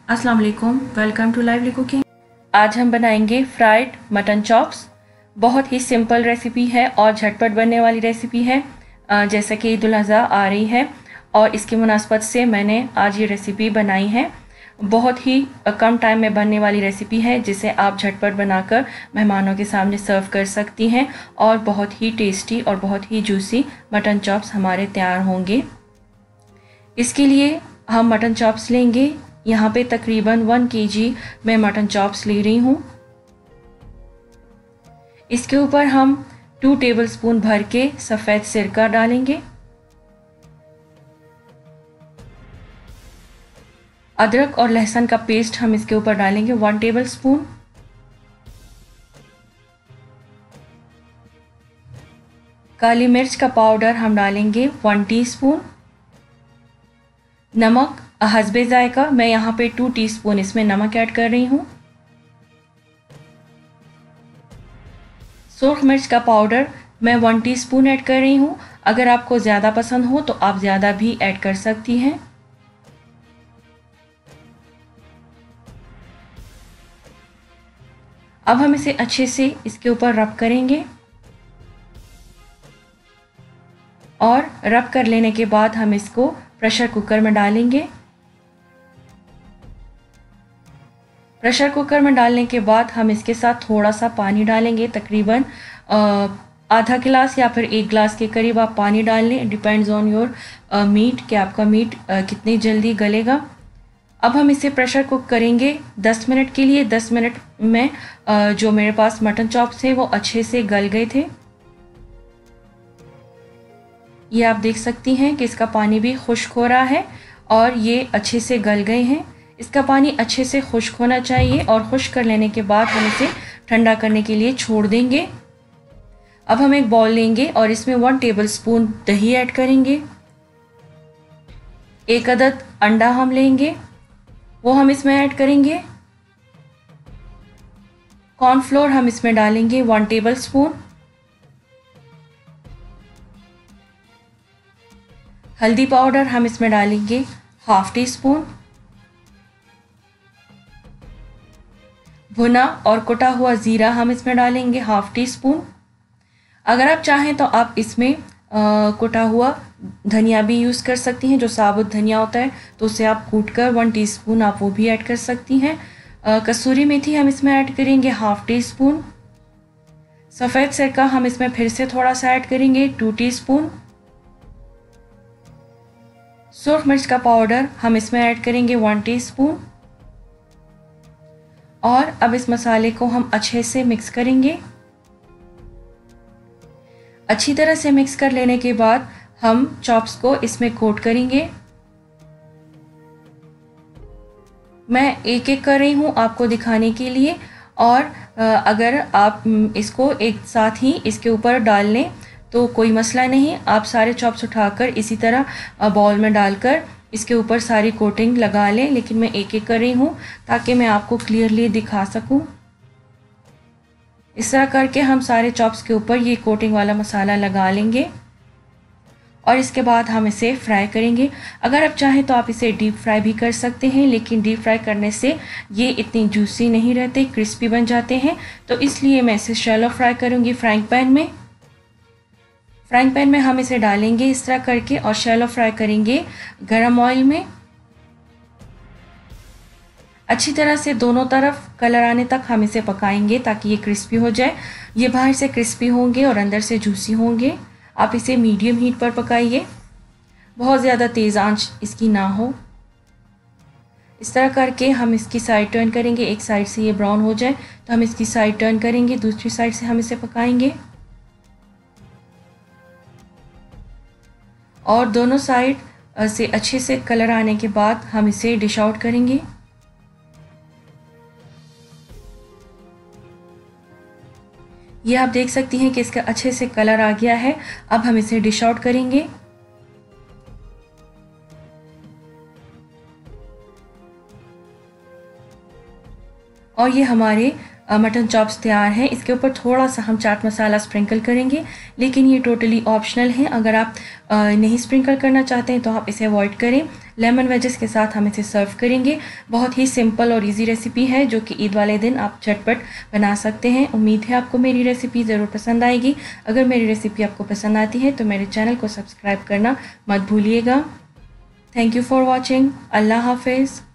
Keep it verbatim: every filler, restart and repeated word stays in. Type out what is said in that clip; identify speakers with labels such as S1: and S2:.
S1: अस्सलाम वालेकुम, welcome to lively cooking. आज हम बनाएंगे फ्राइड मटन चॉप्स। बहुत ही सिंपल रेसिपी है और झटपट बनने वाली रेसिपी है। जैसे कि ईद उल अज़हा आ रही है और इसकी मुनासबत से मैंने आज ये रेसिपी बनाई है। बहुत ही कम टाइम में बनने वाली रेसिपी है जिसे आप झटपट बनाकर मेहमानों के सामने सर्व कर सकती हैं और बहुत ही टेस्टी और बहुत ही जूसी मटन चॉप्स हमारे तैयार होंगे। इसके लिए हम मटन चॉप्स लेंगे। यहाँ पे तकरीबन वन केजी मैं मटन चॉप्स ले रही हूँ। इसके ऊपर हम टू टेबलस्पून भर के सफ़ेद सिरका डालेंगे। अदरक और लहसुन का पेस्ट हम इसके ऊपर डालेंगे वन टेबलस्पून। काली मिर्च का पाउडर हम डालेंगे वन टीस्पून। नमक हस्बे जायका, मैं यहाँ पे टू टीस्पून इसमें नमक ऐड कर रही हूँ। सुर्ख मिर्च का पाउडर मैं वन टीस्पून ऐड कर रही हूँ। अगर आपको ज़्यादा पसंद हो तो आप ज़्यादा भी ऐड कर सकती हैं। अब हम इसे अच्छे से इसके ऊपर रब करेंगे और रब कर लेने के बाद हम इसको प्रेशर कुकर में डालेंगे। प्रेशर कुकर में डालने के बाद हम इसके साथ थोड़ा सा पानी डालेंगे। तकरीबन आधा गिलास या फिर एक गिलास के करीब आप पानी डाल लें। डिपेंड्स ऑन योर मीट कि आपका मीट कितनी जल्दी गलेगा। अब हम इसे प्रेशर कुक करेंगे दस मिनट के लिए। दस मिनट में uh, जो मेरे पास मटन चॉप्स थे वो अच्छे से गल गए थे। ये आप देख सकती हैं कि इसका पानी भी खुश्क हो रहा है और ये अच्छे से गल गए हैं। इसका पानी अच्छे से खुश्क होना चाहिए और खुश्क कर लेने के बाद हम इसे ठंडा करने के लिए छोड़ देंगे। अब हम एक बाउल लेंगे और इसमें वन टेबलस्पून दही ऐड करेंगे। एक अदद अंडा हम लेंगे, वो हम इसमें ऐड करेंगे। कॉर्नफ्लोर हम इसमें डालेंगे वन टेबलस्पून। हल्दी पाउडर हम इसमें डालेंगे हाफ टी स्पून। भुना और कुटा हुआ ज़ीरा हम इसमें डालेंगे हाफ टी स्पून। अगर आप चाहें तो आप इसमें आ, कुटा हुआ धनिया भी यूज़ कर सकती हैं, जो साबुत धनिया होता है, तो उसे आप कूट कर वन टीस्पून आप वो भी ऐड कर सकती हैं। आ, कसूरी मेथी हम इसमें ऐड करेंगे हाफ टी स्पून। सफ़ेद सिरका हम इसमें फिर से थोड़ा सा ऐड करेंगे टू टीस्पून। सुर्ख मिर्च का पाउडर हम इसमें ऐड करेंगे वन टीस्पून। और अब इस मसाले को हम अच्छे से मिक्स करेंगे। अच्छी तरह से मिक्स कर लेने के बाद हम चॉप्स को इसमें कोट करेंगे। मैं एक एक कर रही हूँ आपको दिखाने के लिए, और अगर आप इसको एक साथ ही इसके ऊपर डाल लें तो कोई मसला नहीं। आप सारे चॉप्स उठाकर इसी तरह बाउल में डालकर इसके ऊपर सारी कोटिंग लगा लें, लेकिन मैं एक एक कर रही हूँ ताकि मैं आपको क्लियरली दिखा सकूँ। इस तरह करके हम सारे चॉप्स के ऊपर ये कोटिंग वाला मसाला लगा लेंगे और इसके बाद हम इसे फ्राई करेंगे। अगर आप चाहें तो आप इसे डीप फ्राई भी कर सकते हैं, लेकिन डीप फ्राई करने से ये इतनी जूसी नहीं रहते, क्रिस्पी बन जाते हैं, तो इसलिए मैं इसे शैलो फ्राई करूँगी फ्राइंग पैन में। फ्राइंग पैन में हम इसे डालेंगे इस तरह करके और शैलो फ्राई करेंगे गरम ऑयल में। अच्छी तरह से दोनों तरफ कलर आने तक हम इसे पकाएंगे ताकि ये क्रिस्पी हो जाए। ये बाहर से क्रिस्पी होंगे और अंदर से जूसी होंगे। आप इसे मीडियम हीट पर पकाइए, बहुत ज़्यादा तेज़ आंच इसकी ना हो। इस तरह करके हम इसकी साइड टर्न करेंगे। एक साइड से ये ब्राउन हो जाए तो हम इसकी साइड टर्न करेंगे, दूसरी साइड से हम इसे पकाएंगे और दोनों साइड से अच्छे से कलर आने के बाद हम इसे डिश आउट करेंगे। ये आप देख सकती हैं कि इसका अच्छे से कलर आ गया है। अब हम इसे डिश आउट करेंगे। और ये हमारे मटन चॉप्स तैयार है। इसके ऊपर थोड़ा सा हम चाट मसाला स्प्रिंकल करेंगे, लेकिन ये टोटली ऑप्शनल है। अगर आप नहीं स्प्रिंकल करना चाहते हैं तो आप इसे अवॉइड करें। लेमन वेजेस के साथ हम इसे सर्व करेंगे। बहुत ही सिंपल और इजी रेसिपी है जो कि ईद वाले दिन आप झटपट बना सकते हैं। उम्मीद है आपको मेरी रेसिपी ज़रूर पसंद आएगी। अगर मेरी रेसिपी आपको पसंद आती है तो मेरे चैनल को सब्सक्राइब करना मत भूलिएगा। Thank you for watching. अल्लाह हाफिज़।